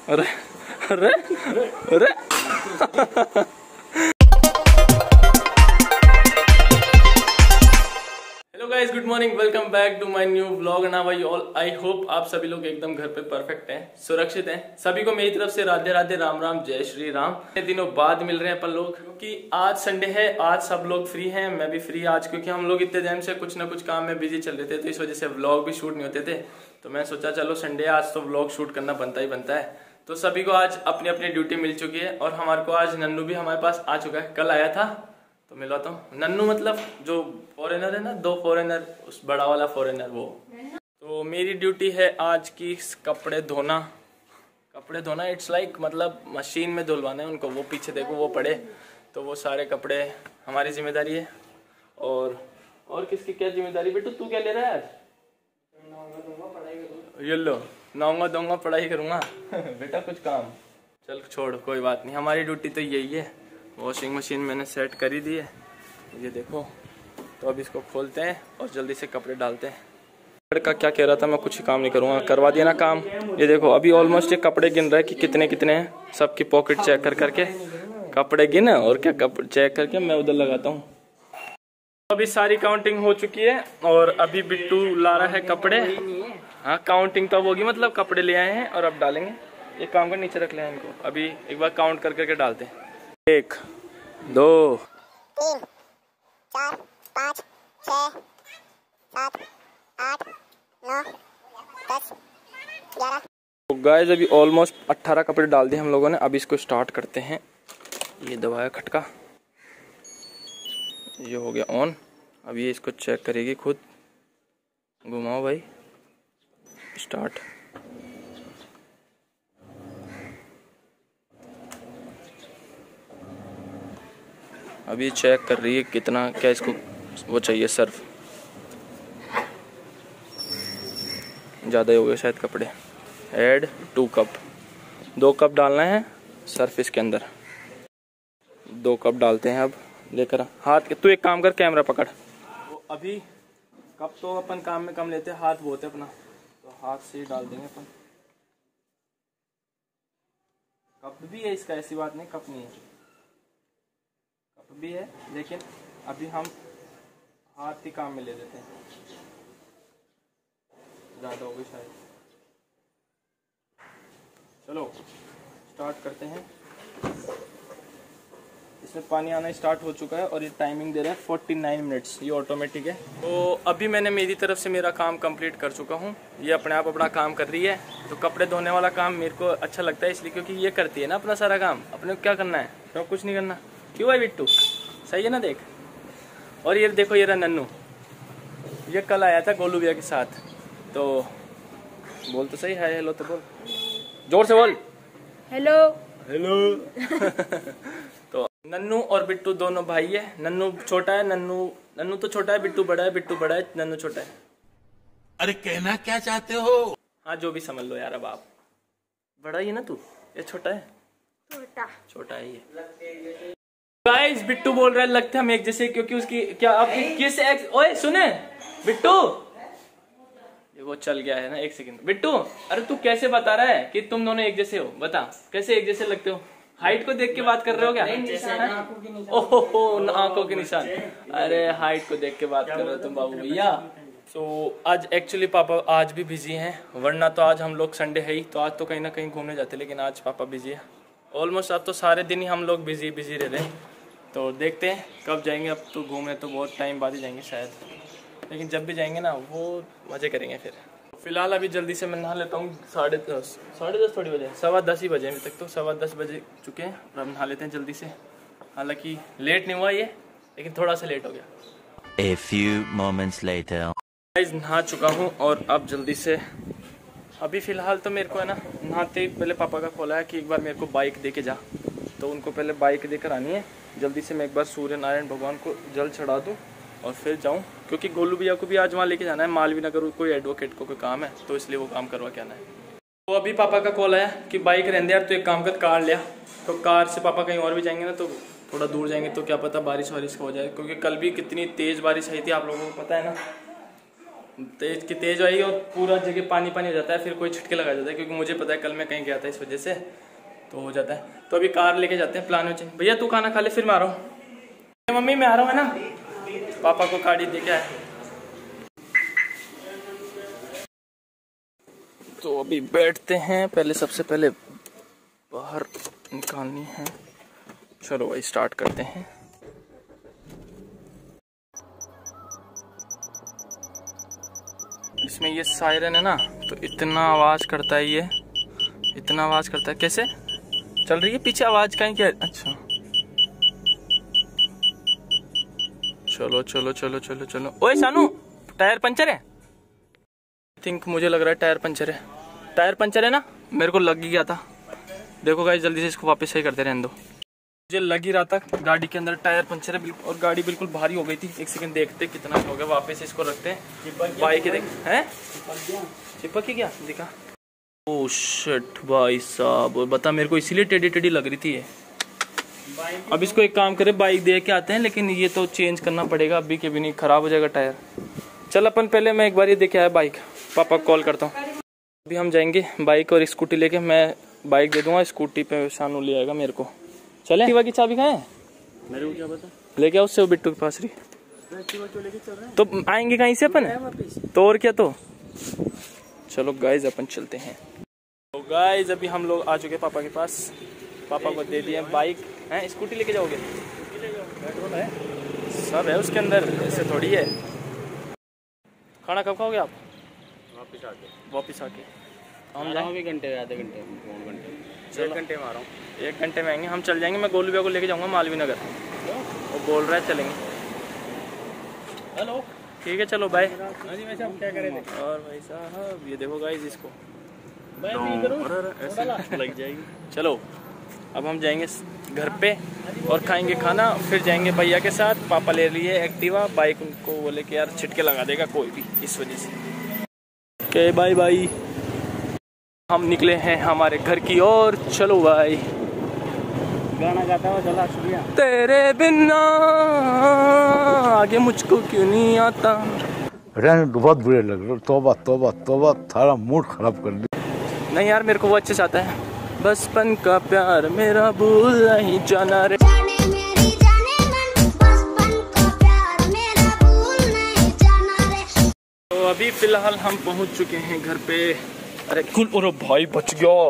अरे अरे अरे hello guys, good morning, welcome back to my new vlog. ना भाई ऑल, आई होप आप सभी लोग एकदम घर पे परफेक्ट हैं, सुरक्षित हैं। सभी को मेरी तरफ से राधे राधे, राम राम, जय श्री राम। इतने दिनों बाद मिल रहे हैं अपन लोग, क्योंकि आज संडे है, आज सब लोग फ्री हैं, मैं भी फ्री आज, क्योंकि हम लोग इतने टाइम से कुछ ना कुछ काम में बिजी चल रहे थे, तो इस वजह से व्लॉग भी शूट नहीं होते थे। तो मैं सोचा चलो संडे आज तो व्लॉग शूट करना बनता ही बनता है। तो सभी को आज अपनी अपनी ड्यूटी मिल चुकी है, और हमारे को आज नन्नू भी हमारे पास आ चुका है। कल आया था तो मिलवाता हूँ। नन्नू मतलब जो फॉरेनर है ना, 2 फॉरेनर, उस बड़ा वाला फॉरेनर वो। तो मेरी ड्यूटी है आज की कपड़े धोना। कपड़े धोना इट्स लाइक मतलब मशीन में धुलवाना है उनको। वो पीछे देखो वो पड़े, तो वो सारे कपड़े हमारी जिम्मेदारी है। और किसकी क्या जिम्मेदारी? बेटू तू क्या ले रहा है आज? ये लो, नहाऊंगा धोऊंगा पढ़ाई करूंगा बेटा कुछ काम। चल छोड़, कोई बात नहीं, हमारी ड्यूटी तो यही है। वॉशिंग मशीन मैंने सेट कर ही दी है, ये देखो। तो अब इसको खोलते हैं और जल्दी से कपड़े डालते हैं। लड़का क्या कह रहा था, मैं कुछ काम नहीं करूंगा, करवा दिया ना काम। ये देखो अभी ऑलमोस्ट ये कपड़े गिन रहा है कि कितने कितने हैं। सबकी पॉकेट चेक कर करके कपड़े गिन, और क्या कपड़े चेक करके मैं उधर लगाता हूँ। अभी सारी काउंटिंग हो चुकी है, और अभी बिट्टू ला रहा है कपड़े। हाँ काउंटिंग तो अब होगी, मतलब कपड़े ले आए हैं और अब डालेंगे। एक काम कर, नीचे रख ले इनको, अभी एक बार काउंट कर करके डालते हैं। 1 2 3 4 5 6 7 8 9 10 11। तो गाइस अभी ऑलमोस्ट 18 कपड़े डाल दिए हम लोगों ने। अब इसको स्टार्ट करते हैं। ये दबाया खटका, ये हो गया ऑन। अब ये इसको चेक करेगी खुद। घुमाओ भाई, स्टार्ट। अभी चेक कर रही है कितना क्या इसको वो चाहिए, सर्फ। ज़्यादा ही हो गए शायद कपड़े। ऐड 2 कप, 2 कप डालना है सर्फ इसके अंदर। 2 कप डालते हैं। अब लेकर हाथ के, तू एक काम कर, कैमरा पकड़। तो अभी कप तो अपन काम में कम लेते हैं, हाथ बहुत है अपना, तो हाथ से ही डाल देंगे अपन। कप भी है इसका, ऐसी बात नहीं कप नहीं है, कप भी है, लेकिन अभी हम हाथ ही काम में ले लेते हैं। ज़्यादा हो गई शायद। चलो स्टार्ट करते हैं। इसमें पानी आना स्टार्ट हो चुका है, और ये टाइमिंग दे रहा है 49 मिनट्स, ये ऑटोमेटिक है। तो अभी मैंने मेरी तरफ से मेरा काम कंप्लीट कर चुका हूँ। ये अपने आप अपना काम कर रही है। तो कपड़े धोने वाला काम मेरे को अच्छा लगता है, इसलिए क्योंकि ये करती है ना अपना सारा काम। अपने को क्या करना है, तो कुछ नहीं करना। क्यों भाई बिट्टू, सही है ना? देख, और ये देखो, ये रहा नन्नू, ये कल आया था गोलू भैया के साथ। तो बोल तो सही है, हेलो तो बोल, जोर से बोल, हेलो हेलो तो नन्नू और बिट्टू दोनों भाई है। नन्नू छोटा है, नन्नू तो छोटा है, बिट्टू बड़ा है, बिट्टू बड़ा है, नन्नू छोटा है। अरे कहना क्या चाहते हो? हाँ जो भी समझ लो यार। अब आप बड़ा ही है ना, तू ये छोटा है, छोटा है ये। गाइस बिट्टू बोल रहा है लगते हम एक जैसे, क्योंकि उसकी क्या आपकी किस ओए सुने बिट्टू, ये वो चल गया है ना। 1 सेकंड बिट्टू, अरे तू कैसे बता रहा है कि तुम दोनों एक जैसे हो? बता कैसे एक जैसे लगते हो? हाइट को देख के बात कर रहे हो क्या? ओहो आंखों के निशान। अरे हाइट को देख के बात कर रहे हो तुम बाबू भैया। तो आज एक्चुअली पापा आज भी बिजी हैं, वरना तो आज हम लोग संडे है ही, तो आज तो कहीं ना कहीं घूमने जाते, लेकिन आज पापा बिजी है। ऑलमोस्ट अब तो सारे दिन ही हम लोग बिजी रह रहे हैं। तो देखते हैं कब जाएंगे। अब तो घूमने तो बहुत टाइम बाद ही जाएंगे शायद, लेकिन जब भी जाएंगे ना वो मज़े करेंगे फिर। फिलहाल अभी जल्दी से मैं नहा लेता हूँ। 10:30 थोड़ी बजे, 10:15 ही बजे अभी तक, तो 10:15 बजे चुके हैं, और अब नहा लेते हैं जल्दी से। हालांकि लेट नहीं हुआ ये, लेकिन थोड़ा सा लेट हो गया। A few moments later. Guys नहा चुका हूँ, और अब जल्दी से अभी फ़िलहाल तो मेरे को है ना, नहाते ही पहले पापा का कॉल आया कि एक बार मेरे को बाइक दे के जा। तो उनको पहले बाइक देकर आनी है। जल्दी से मैं एक बार सूर्य नारायण भगवान को जल चढ़ा दूँ और फिर जाऊँ, क्योंकि गोलू भैया को भी आज वहाँ लेके जाना है मालवीय नगर, कोई एडवोकेट को कोई काम है, तो इसलिए वो काम करवा के आना है। तो अभी पापा का कॉल आया कि बाइक रहने यार, तो एक काम कर कार लिया। तो कार से पापा कहीं और भी जाएंगे ना, तो थोड़ा दूर जाएंगे, तो क्या पता बारिश वारिश हो जाए, क्योंकि कल भी कितनी तेज़ बारिश आई थी, आप लोगों को पता है ना। तेज की तेज आई और पूरा जगह पानी पानी हो जाता है, फिर कोई छिटके लगा जाता है, क्योंकि मुझे पता है कल मैं कहीं गया था इस वजह से तो हो जाता है। तो अभी कार लेके जाते हैं प्लान में। भैया तू खाना खा ले, फिर मैं आ रहा हूँ। मम्मी मैं आ रहा हूँ है ना, पापा को गाड़ी दे के आए। तो अभी बैठते हैं, पहले सबसे पहले बाहर निकालनी है। चलो भाई स्टार्ट करते हैं। इसमें ये सायरन है ना, तो इतना आवाज करता है, ये इतना आवाज करता है। कैसे चल रही है पीछे आवाज कहीं क्या? अच्छा चलो चलो चलो चलो चलो। ओए सानू टायर पंचर है। थिंक मुझे लग रहा है टायर पंचर है। टायर पंचर है ना, मेरे को लग ही गया था। देखो गाइस जल्दी से इसको वापस सही करते रहने दो। मुझे लग ही रहा था गाड़ी के अंदर टायर पंचर है बिल्कुल, और गाड़ी बिल्कुल भारी हो गई थी। एक सेकंड देखते कितना हो गया, वापस इसको रखते हैं। बाइक देख हैं चिपक ही क्या दिखा। ओह शिट भाई साहब, बता मेरे को इसीलिए टेढ़ी टेढ़ी लग रही थी ये। अब इसको एक काम करे, बाइक दे के आते हैं, लेकिन ये तो चेंज करना पड़ेगा अभी के भी नहीं, खराब हो जाएगा टायर। चल अपन पहले मैं एक बार ये देखे आया बाइक, पापा को कॉल करता हूँ। अभी हम जाएंगे बाइक और स्कूटी लेके, मैं बाइक दे दूंगा, स्कूटी पे शानू ले आएगा मेरे को। चले एक्टिवा की चाबी कहाँ है? मेरे को क्या पता, लेके आओ उससे, वो बिट्टू के पास रही। तो आएंगे कहीं से अपन, तो और क्या। तो चलो गाइज अपन चलते हैं। तो गाइज अभी हम लोग आ चुके पापा के पास, पापा को दे दिए बाइक है। स्कूटी लेके जाओगे? पेट्रोल है, सब है उसके अंदर, ऐसे थोड़ी है। खाना कब खाओगे आप? वापिस आके हम जाएंगे घंटे, आधे घंटे, 2 घंटे, 1 घंटे में आ रहा हूँ। 1 घंटे में आएंगे हम। चल जाएंगे, मैं गोलू भैया को लेके जाऊंगा मालवीय नगर, वो बोल रहा है चलेंगे। हेलो ठीक है चलो बाय। हाँ जी वैसे हम क्या करें। और भाई साहब ये देखो गाइस, इसको ऐसे लग जाएगी। चलो अब हम जाएंगे घर पे और खाएंगे खाना, फिर जाएंगे भैया के साथ। पापा ले लिए एक्टिवा, बाइक उनको बोले कि यार छिटके लगा देगा कोई भी, इस वजह से। Okay bye bye. हम निकले हैं हमारे घर की ओर। चलो भाई गाना गाता हुआ चला शुक्रिया। तेरे बिना आगे मुझको क्यों नहीं आता। बहुत बुरे लग रहे, तौबा तौबा तौबा, थारा मूड खराब कर दिया। नहीं यार मेरे को वो अच्छे से आता है। बचपन का प्यार मेरा भूल नहीं जाना रे। तो अभी फिलहाल हम पहुंच चुके हैं घर पे। अरे कुल, अरे भाई बच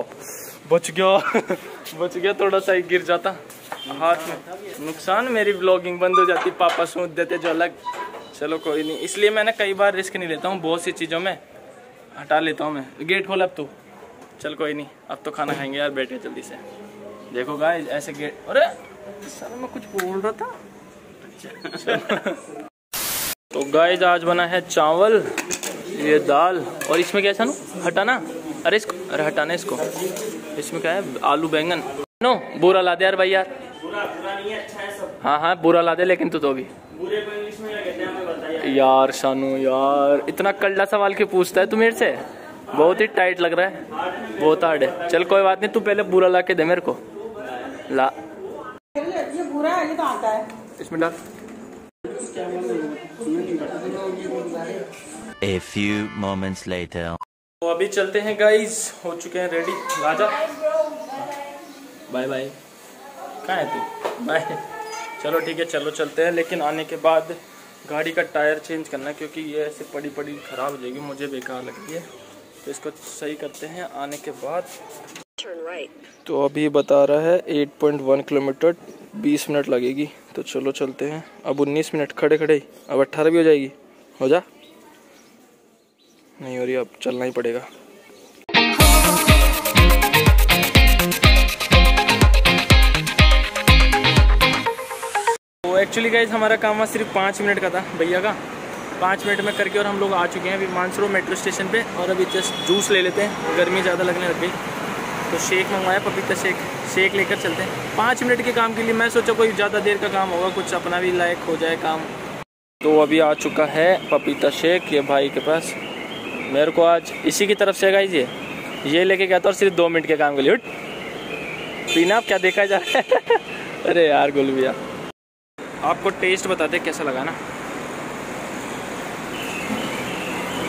गया थोड़ा सा ही गिर जाता हाथ में, नुकसान, मेरी व्लॉगिंग बंद हो जाती, पापा सूंघ देते जो अलग। चलो कोई नहीं, इसलिए मैं ना कई बार रिस्क नहीं लेता हूँ, बहुत सी चीज़ों में हटा लेता हूँ मैं। गेट खोल अब तू, चल कोई नहीं, अब तो खाना खाएंगे यार, बैठे जल्दी से। देखो गाइस ऐसे गेट, अरे सर मैं कुछ बोल रहा था। तो गाइस आज बना है चावल, ये दाल, और इसमें क्या है सानू? हटाना, अरे इसको, अरे हटाना इसको। इसमें क्या है? आलू बैंगन। नो बुरा ला दे यार भाई यार। बुरा नहीं है, अच्छा है सब। हाँ बुरा ला दे, लेकिन तू तो अभी बुरे को इंग्लिश में क्या कहते हैं हमें बताइए यार। शानू यार इतना कल्ला सवाल क्यों पूछता है तू मेरे से? बहुत ही टाइट लग रहा है, बहुत हार्ड है। चल कोई बात नहीं, तू पहले बुरा ला के दे मेरे को। ला ये बुरा है, ये तो आता है। इसमें डाल। A few moments later. तो अभी चलते हैं गाइस, हो चुके हैं रेडी। राजा बाय बाय। कहाँ है तू? बाय। चलो ठीक है, चलो चलते हैं, लेकिन आने के बाद गाड़ी का टायर चेंज करना है, क्योंकि ये ऐसे पड़ी पड़ी खराब हो जाएगी, मुझे बेकार लगती है। तो इसको सही करते हैं आने के बाद। तो अभी बता रहा है 8.1 किलोमीटर 20 मिनट लगेगी। तो चलो चलते हैं। अब 19 मिनट खड़े खड़े, अब 18 भी हो जाएगी। हो जा, नहीं हो रही, अब चलना ही पड़ेगा। तो एक्चुअली गाइज हमारा काम सिर्फ 5 मिनट का था भैया का, 5 मिनट में करके, और हम लोग आ चुके हैं अभी मानसरोवर मेट्रो स्टेशन पे। और अभी जस्ट जूस ले लेते हैं, गर्मी ज़्यादा लगने लग गई, तो शेक मंगवाया, पपीता शेक लेकर चलते हैं। 5 मिनट के काम के लिए मैं सोचा कोई ज़्यादा देर का काम होगा, कुछ अपना भी लायक हो जाए काम। तो अभी आ चुका है पपीता शेक ये भाई के पास। मेरे को आज इसी की तरफ से गाइस ये लेके गया था, और सिर्फ 2 मिनट के काम के लिए। पीना, आप क्या देखा जा रहा है? अरे यार गुल भैया, आपको टेस्ट बताते कैसा लगा ना।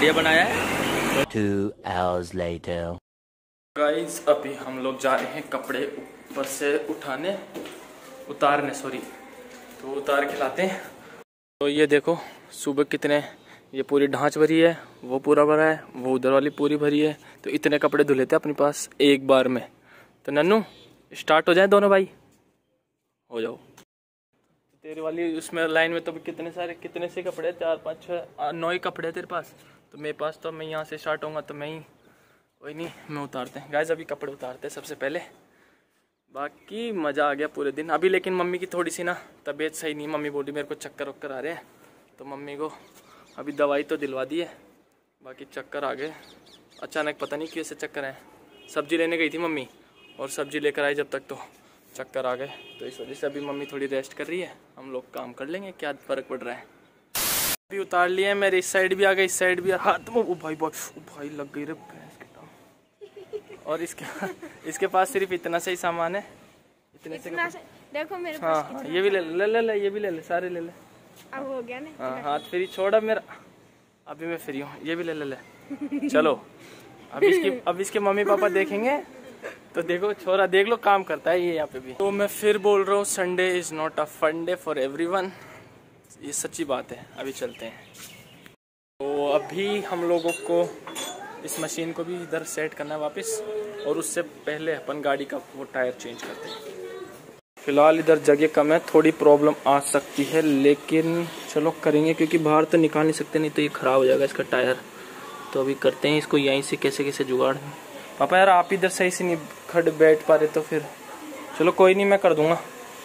बढ़िया बनाया है। 2 hours later. गाइस अभी हम लोग जा रहे हैं कपड़े ऊपर से उतारने सॉरी, तो उतार के लाते हैं। तो ये देखो सुबह कितने, ये पूरी ढांच भरी है, वो पूरा भरा है, वो उधर वाली पूरी भरी है। तो इतने कपड़े धुले थे अपने पास एक बार में। तो नन्नू स्टार्ट हो जाए दोनों भाई, हो जाओ। तेरे वाली उसमें लाइन में तो कितने से कपड़े, 4 5 6 9 ही कपड़े तेरे पास। तो मेरे पास तो मैं यहाँ से स्टार्ट होऊंगा तो मैं ही, कोई नहीं मैं उतारते हैं गाइस। अभी कपड़े उतारते हैं सबसे पहले, बाकी मज़ा आ गया पूरे दिन अभी। लेकिन मम्मी की थोड़ी सी ना तबीयत सही नहीं, मम्मी बोली मेरे को चक्कर वक्कर आ रहे हैं। तो मम्मी को अभी दवाई तो दिलवा दी है, बाकी चक्कर आ गए अचानक, पता नहीं कैसे चक्कर आए। सब्जी लेने गई थी मम्मी और सब्जी लेकर आई जब तक तो चक्कर आ गए। तो इस वजह से अभी मम्मी थोड़ी रेस्ट कर रही है, हम लोग काम कर लेंगे, क्या फ़र्क पड़ रहा है। अभी उतार लिए हैं, मेरे इस साइड भी आ गए, इस साइड भी हाथ में। ओ भाई लग गई रे भैंस के टांग। और इसके पास सिर्फ इतना से ही सामान है, इतने से देखो मेरे पास। हाँ ये भी ले ये भी ले सारे ले। अब हो गया ना। हाँ हाथ फ्री छोड़ अब मेरा, अभी मैं फ्री हूँ, ये भी ले। चलो अब इसके मम्मी पापा देखेंगे तो देखो छोरा देख लो काम करता है ये यहाँ पे भी। तो मैं फिर बोल रहा हूँ Sunday is not a fun day for everyone, ये सच्ची बात है। अभी चलते हैं। तो अभी हम लोगों को इस मशीन को भी इधर सेट करना है वापस, और उससे पहले अपन गाड़ी का वो टायर चेंज करते हैं। फिलहाल इधर जगह कम है, थोड़ी प्रॉब्लम आ सकती है, लेकिन चलो करेंगे क्योंकि बाहर तो निकाल नहीं सकते, नहीं तो ये ख़राब हो जाएगा इसका टायर। तो अभी करते हैं इसको यहीं से कैसे जुगाड़। पापा यार आप इधर सही से नहीं खड़े बैठ पा रहे तो फिर चलो कोई नहीं मैं कर दूंगा।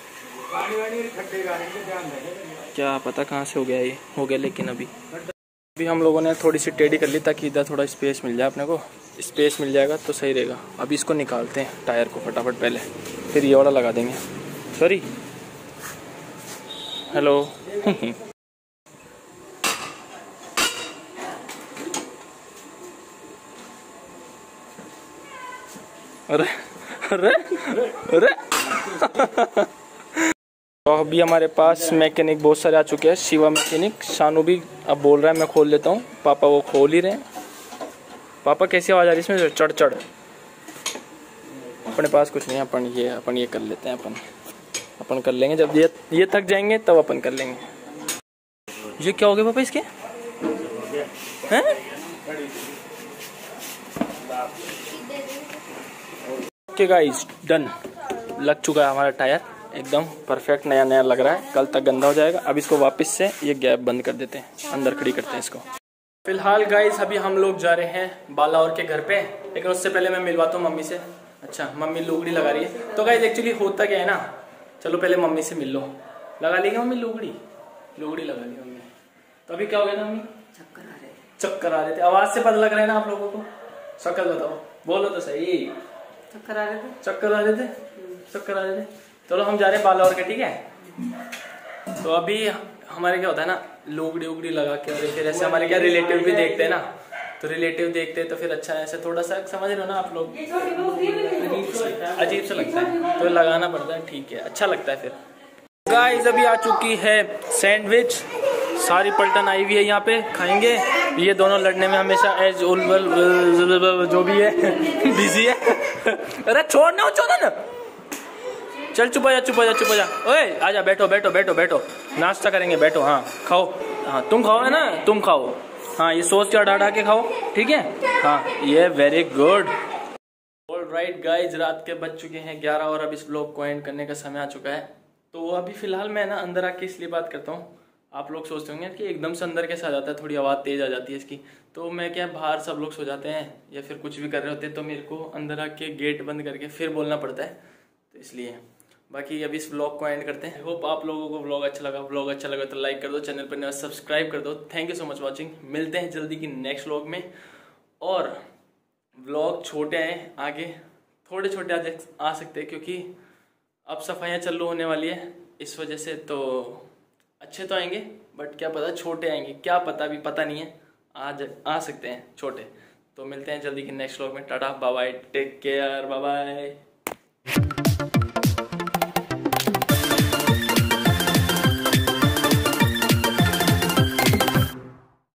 क्या पता कहाँ से हो गया ये, हो गया। लेकिन अभी हम लोगों ने थोड़ी सी टेढ़ी कर ली ताकि इधर थोड़ा स्पेस मिल जाए, अपने को स्पेस मिल जाएगा तो सही रहेगा। अभी इसको निकालते हैं टायर को फटाफट पहले, फिर ये वाला लगा देंगे। सॉरी हेलो अरे अरे अरे तो अभी हमारे पास मैकेनिक बहुत सारे आ चुके हैं। शिवा मैकेनिक, शानू भी अब बोल रहा है मैं खोल देता हूँ, पापा वो खोल ही रहे हैं। पापा कैसी आवाज़ आ रही है इसमें, चढ़। अपने पास कुछ नहीं है, अपन ये कर लेते हैं, अपन कर लेंगे। जब ये थक जाएंगे तब अपन कर लेंगे। ये क्या हो गया पापा इसके हैं? ओके गाइस डन, लग चुका है हमारा टायर, एकदम परफेक्ट नया लग रहा है। कल तक गंदा हो जाएगा। अब इसको वापस से ये गैप बंद कर देते हैं, अंदर खड़ी करते हैं इसको। फिलहाल गाइस अभी हम लोग जा रहे हैं बालाऔर के घर पे, लेकिन उससे पहले मैं मिलवाता हूँ मम्मी से। अच्छा मम्मी लुगड़ी लगा रही है। तो गाइस एक्चुअली होता क्या है ना, चलो पहले मम्मी से मिल लो। लगा ली मम्मी लुगड़ी लगा ली मम्मी। तो अभी क्या हो गया था मम्मी? चक्कर आ रहे थे। आवाज से पता लग रहा है ना आप लोगों को? शक्ल बताओ, बोलो तो सही। चक्कर आ रहे थे। चलो हम जा रहे हैं बालाऔर के, ठीक है। तो अभी हमारे क्या होता है ना, लुगड़ी उगड़ी लगा के, और फिर ऐसे हमारे क्या रिलेटिव भी देखते हैं ना, तो रिलेटिव देखते हैं तो फिर अच्छा ऐसे थोड़ा सा समझ रहे हो ना आप लोग, अजीब सा लगता है तो लगाना पड़ता है, ठीक है अच्छा लगता है। फिर गाइस अभी आ चुकी है सैंडविच, सारी पलटन आई हुई है यहाँ पे, खाएंगे। ये दोनों लड़ने में हमेशा एज जो भी है बिजी है। अरे छोड़ना ना, चल चुप जा। ओए आजा, बैठो नाश्ता करेंगे, बैठो। हाँ खाओ, हाँ तुम खाओ, है ना तुम खाओ। हाँ ये सोच के डाढ़ा के खाओ, ठीक है। हाँ ये वेरी गुड। ऑलराइट गाइज, रात के बज चुके हैं 11 और अब इस ब्लॉग को एंड करने का समय आ चुका है। तो अभी फिलहाल मैं ना अंदर आके इसलिए बात करता हूँ, आप लोग सोचते होंगे कि एकदम से अंदर कैसे आ जाता है, थोड़ी आवाज़ तेज आ जाती है इसकी। तो मैं क्या, बाहर सब लोग सो जाते हैं या फिर कुछ भी कर रहे होते हैं, तो मेरे को अंदर आके गेट बंद करके फिर बोलना पड़ता है, तो इसलिए। बाकी अभी इस व्लॉग को एंड करते हैं। होप आप लोगों को व्लॉग अच्छा लगा तो लाइक कर दो, चैनल पर नया सब्सक्राइब कर दो। Thank you so much watching. मिलते हैं जल्दी की नेक्स्ट व्लॉग में। और व्लॉग छोटे हैं, आगे थोड़े छोटे आ सकते हैं क्योंकि अब सफाइयाँ चालू होने वाली है, इस वजह से तो अच्छे तो आएंगे, बट क्या पता छोटे आएंगे, क्या पता, अभी पता नहीं है, आ सकते हैं छोटे। तो मिलते हैं जल्दी की नेक्स्ट व्लॉग में। Tata bye bye, take care, bye bye.